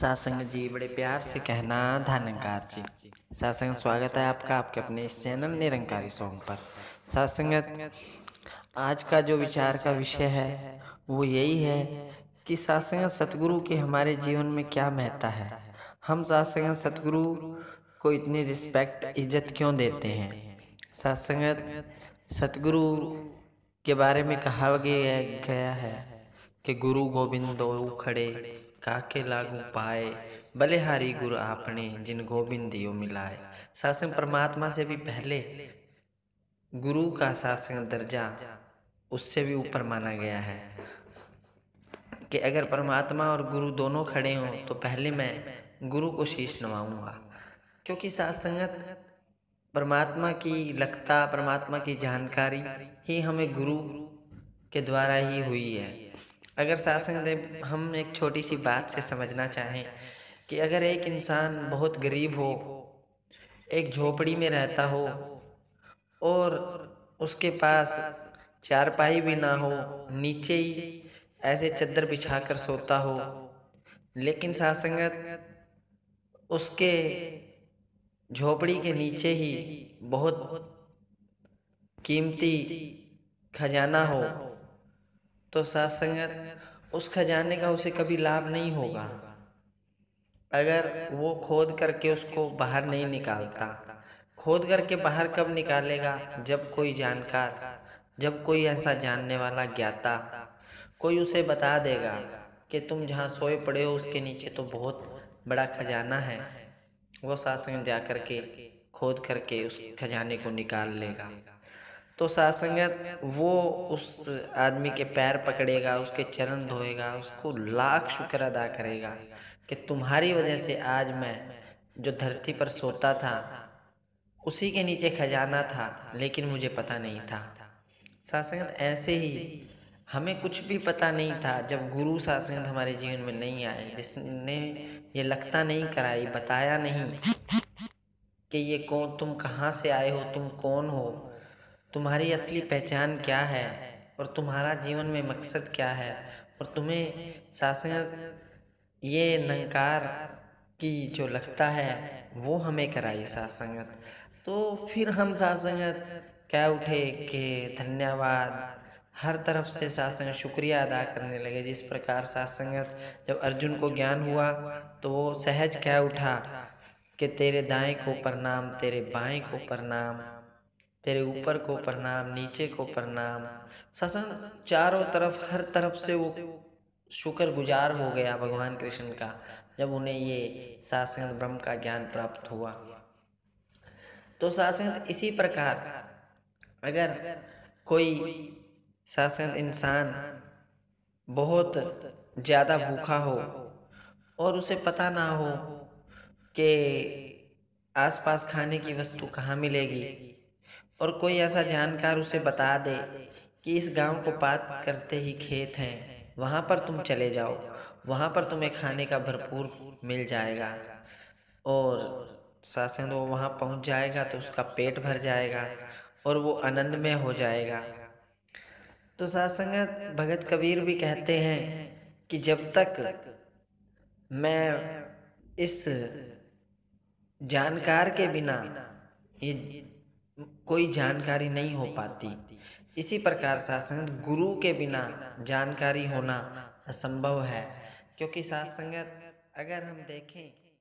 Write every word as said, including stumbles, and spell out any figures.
सासंग जी बड़े प्यार से कहना धनकार जी। सासंग स्वागत है आपका आपके अपने इस चैनल निरंकारी सॉन्ग पर। सासंगत आज का जो विचार का विषय है वो यही है कि सासंग सतगुरु की हमारे जीवन में क्या महत्ता है। हम सासंग सतगुरु को इतनी रिस्पेक्ट इज्जत क्यों देते हैं। सासंगत सतगुरु के बारे में कहा गया गया है कि गुरु गोविंद दो खड़े काके लागू पाए, बलिहारी गुरु आपने जिन गोविंद दियो मिलाए। सासंग परमात्मा से भी पहले गुरु का सासंग दर्जा उससे भी ऊपर माना गया है कि अगर परमात्मा और गुरु दोनों खड़े हों तो पहले मैं गुरु को शीश नवाऊंगा, क्योंकि सासंगत परमात्मा की लगता परमात्मा की जानकारी ही हमें गुरु के द्वारा ही हुई है। अगर सासंग हम एक छोटी सी बात से समझना चाहें कि अगर एक इंसान बहुत गरीब हो, एक झोपड़ी में रहता हो और उसके पास चारपाई भी ना हो, नीचे ही ऐसे चद्दर बिछाकर सोता हो, लेकिन सासंगत उसके झोपड़ी के नीचे ही बहुत कीमती खजाना हो, तो सासंगत उस खजाने का उसे कभी लाभ नहीं होगा अगर वो खोद करके उसको बाहर नहीं निकालता। खोद करके बाहर कब निकालेगा? जब कोई जानकार, जब कोई ऐसा जानने वाला ज्ञाता कोई उसे बता देगा कि तुम जहाँ सोए पड़े हो उसके नीचे तो बहुत बड़ा खजाना है। वो सासंग जा कर के खोद करके उस खजाने को निकाल लेगा। तो सासंगत वो उस आदमी के पैर पकड़ेगा, उसके चरण धोएगा, उसको लाख शुक्र अदा करेगा कि तुम्हारी वजह से आज मैं जो धरती पर सोता था उसी के नीचे खजाना था, लेकिन मुझे पता नहीं था। सासंगत ऐसे ही हमें कुछ भी पता नहीं था जब गुरु सासंगत हमारे जीवन में नहीं आए, जिसने ये लगता नहीं कराई, बताया नहीं कि ये कौन, तुम कहाँ से आए हो, तुम कौन हो, तुम्हारी असली पहचान क्या है और तुम्हारा जीवन में मकसद क्या है, और तुम्हें सासंगत ये निरंकार की जो लगता है वो हमें कराई सासंगत। तो फिर हम सासंगत कह उठे कि धन्यवाद, हर तरफ से सासंगत शुक्रिया अदा करने लगे। जिस प्रकार सासंगत जब अर्जुन को ज्ञान हुआ तो वो सहज कह उठा कि तेरे दाएं को प्रणाम, तेरे बाएं को प्रणाम, तेरे ऊपर को प्रणाम, नीचे को प्रणाम। सासंग चारों तरफ हर तरफ से वो शुक्र गुजार हो गया भगवान कृष्ण का जब उन्हें ये सासंग ब्रह्म का ज्ञान प्राप्त हुआ। तो सासंग इसी प्रकार अगर कोई सासंग इंसान बहुत ज़्यादा भूखा हो और उसे पता ना हो कि आसपास खाने की वस्तु कहाँ मिलेगी, और कोई ऐसा जानकार उसे बता दे कि इस गांव को पार करते ही खेत हैं, वहाँ पर तुम चले जाओ, वहाँ पर तुम्हें खाने का भरपूर मिल जाएगा, और सासंग वो वहाँ पहुँच जाएगा तो उसका पेट भर जाएगा और वो आनंदमय हो जाएगा। तो सासंगत भगत कबीर भी कहते हैं कि जब तक मैं इस जानकार के बिना ये कोई जानकारी नहीं हो पाती, इसी प्रकार सासंगत गुरु के बिना जानकारी होना असंभव है। क्योंकि सासंगत अगर हम देखें